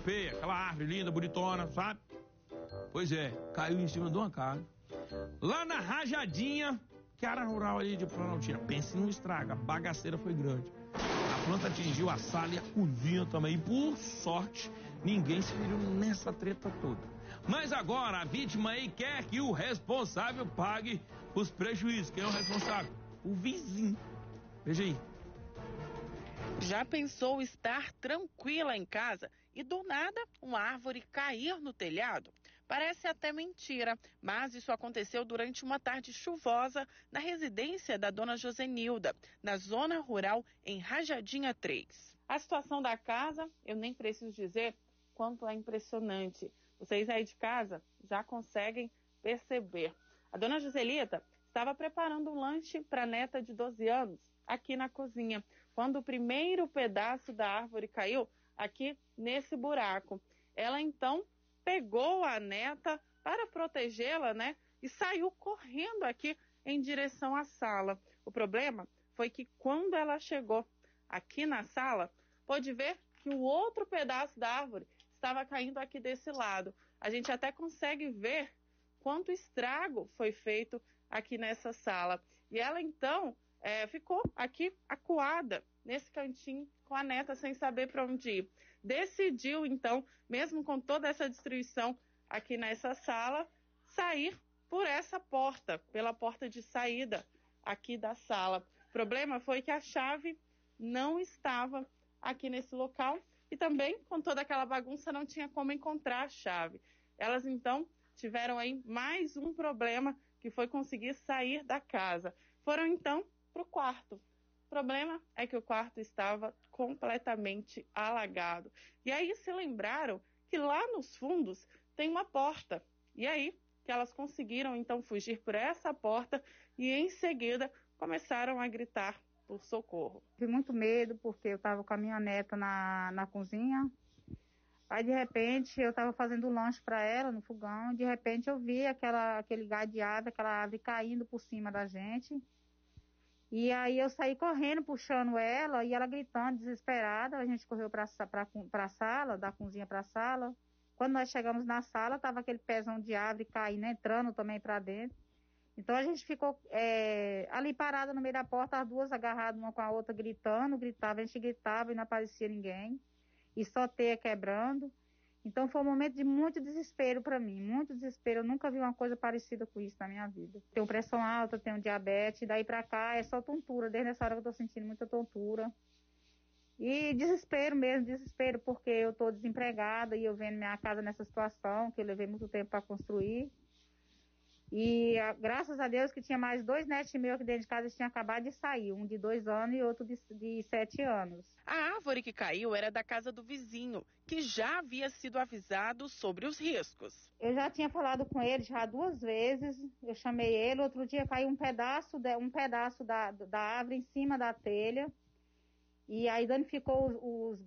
feia, aquela árvore linda, bonitona, sabe? Pois é, caiu em cima de uma casa. Lá na Rajadinha, que é a área rural ali de Planaltina. Pense num estrago, a bagaceira foi grande. A planta atingiu a sala e a cozinha também. E por sorte, ninguém se feriu nessa treta toda. Mas agora a vítima aí quer que o responsável pague os prejuízos. Quem é o responsável? O vizinho. Veja aí. Já pensou estar tranquila em casa e do nada uma árvore cair no telhado? Parece até mentira, mas isso aconteceu durante uma tarde chuvosa na residência da dona Josenilda, na zona rural em Rajadinha 3. A situação da casa, eu nem preciso dizer quanto é impressionante. Vocês aí de casa já conseguem perceber. A dona Joselita estava preparando um lanche para a neta de 12 anos aqui na cozinha, quando o primeiro pedaço da árvore caiu aqui nesse buraco. Ela então pegou a neta para protegê-la, né? E saiu correndo aqui em direção à sala. O problema foi que quando ela chegou aqui na sala, pôde ver que o outro pedaço da árvore estava caindo aqui desse lado. A gente até consegue ver quanto estrago foi feito aqui nessa sala. E ela então ficou aqui acuada nesse cantinho com a neta sem saber para onde ir. Decidiu então, mesmo com toda essa destruição aqui nessa sala, sair por essa porta, pela porta de saída aqui da sala. O problema foi que a chave não estava aqui nesse local e também com toda aquela bagunça não tinha como encontrar a chave. Elas então tiveram aí mais um problema, que foi conseguir sair da casa. Foram então para o quarto. O problema é que o quarto estava completamente alagado. E aí se lembraram que lá nos fundos tem uma porta. E aí que elas conseguiram então fugir por essa porta e em seguida começaram a gritar por socorro. Tive muito medo porque eu estava com a minha neta na cozinha. Aí de repente eu estava fazendo lanche para ela no fogão. De repente eu vi aquele galho de árvore, aquela árvore caindo por cima da gente. E aí eu saí correndo, puxando ela, e ela gritando, desesperada. A gente correu para a sala, da cozinha para a sala. Quando nós chegamos na sala, estava aquele pezão de árvore caindo, entrando também para dentro. Então a gente ficou ali parada no meio da porta, as duas agarradas uma com a outra, gritava, a gente gritava e não aparecia ninguém. E só teia quebrando. Então foi um momento de muito desespero para mim, muito desespero. Eu nunca vi uma coisa parecida com isso na minha vida. Tenho pressão alta, tenho diabetes, daí para cá é só tontura. Desde essa hora que eu tô sentindo muita tontura. E desespero mesmo, desespero, porque eu tô desempregada e eu vendo minha casa nessa situação, que eu levei muito tempo para construir. E graças a Deus que tinha mais 2 netos meus aqui dentro de casa, eles tinham acabado de sair, um de 2 anos e outro de 7 anos. A árvore que caiu era da casa do vizinho, que já havia sido avisado sobre os riscos. Eu já tinha falado com ele já 2 vezes, eu chamei ele, outro dia caiu um pedaço da árvore em cima da telha, e aí danificou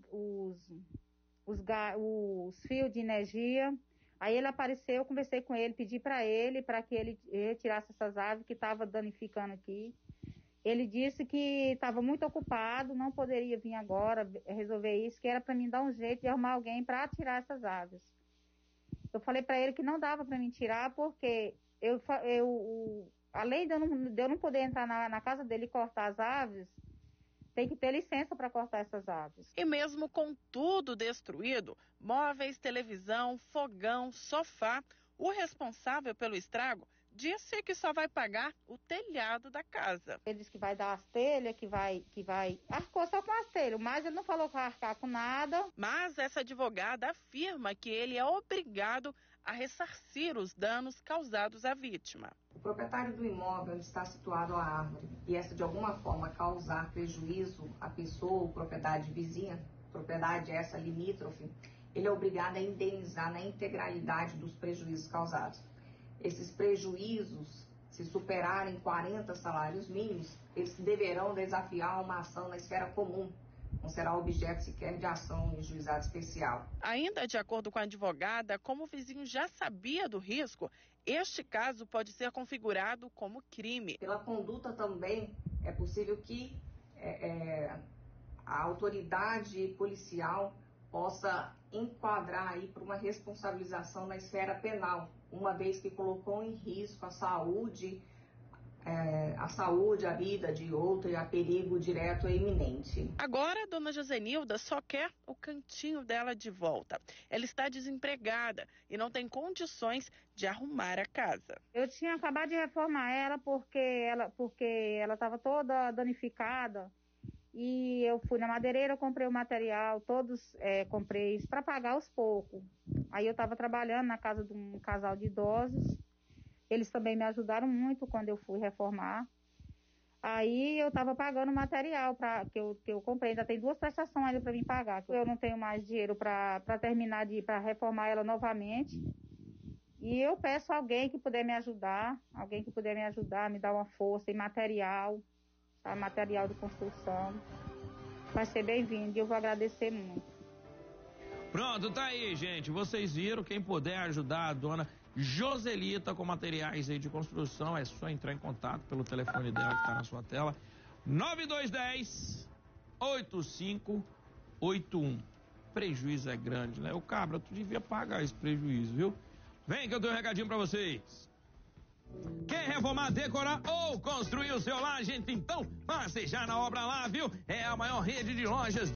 os fios de energia. Aí ele apareceu, eu conversei com ele, pedi para que ele retirasse essas árvores que estavam danificando aqui. Ele disse que estava muito ocupado, não poderia vir agora resolver isso, que era para mim dar um jeito de arrumar alguém para tirar essas árvores. Eu falei para ele que não dava para mim tirar, porque além de eu não poder entrar na casa dele e cortar as árvores, tem que ter licença para cortar essas árvores. E mesmo com tudo destruído, móveis, televisão, fogão, sofá, o responsável pelo estrago disse que só vai pagar o telhado da casa. Ele disse que vai dar as telhas, que vai arcou só com as telhas, mas ele não falou que vai arcar com nada. Mas essa advogada afirma que ele é obrigado a ressarcir os danos causados à vítima. O proprietário do imóvel onde está situado a árvore e essa de alguma forma causar prejuízo à pessoa ou propriedade vizinha, propriedade essa limítrofe, ele é obrigado a indenizar na integralidade dos prejuízos causados. Esses prejuízos, se superarem 40 salários mínimos, eles deverão desafiar uma ação na esfera comum. Não será objeto sequer de ação em juizado especial. Ainda de acordo com a advogada, como o vizinho já sabia do risco, este caso pode ser configurado como crime. Pela conduta também é possível que a autoridade policial possa enquadrar aí para uma responsabilização na esfera penal, uma vez que colocou em risco a saúde, a vida de outro e a perigo direto e iminente. Agora, a dona Josenilda só quer o cantinho dela de volta. Ela está desempregada e não tem condições de arrumar a casa. Eu tinha acabado de reformar ela porque ela estava toda danificada. E eu fui na madeireira, comprei o material, comprei para pagar aos poucos. Aí eu estava trabalhando na casa de um casal de idosos. Eles também me ajudaram muito quando eu fui reformar. Aí eu estava pagando o material que eu comprei. Ainda tem 2 prestações ainda para mim pagar. Eu não tenho mais dinheiro para terminar para reformar ela novamente. E eu peço alguém que puder me ajudar, me dar uma força em material, tá? Material de construção. Vai ser bem-vindo e eu vou agradecer muito. Pronto, tá aí, gente. Vocês viram, quem puder ajudar a dona Joselita com materiais aí de construção, é só entrar em contato pelo telefone dela que tá na sua tela, 9210-8581. Prejuízo é grande, né? Ô Cabra, tu devia pagar esse prejuízo, viu? Vem que eu tenho um recadinho pra vocês. Quer reformar, decorar ou construir o seu lar, gente? Então, passe já na obra lá, viu? É a maior rede de lojas